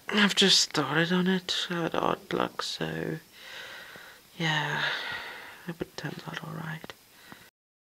I've just started on it. I had odd luck, so yeah, I hope it turns out alright.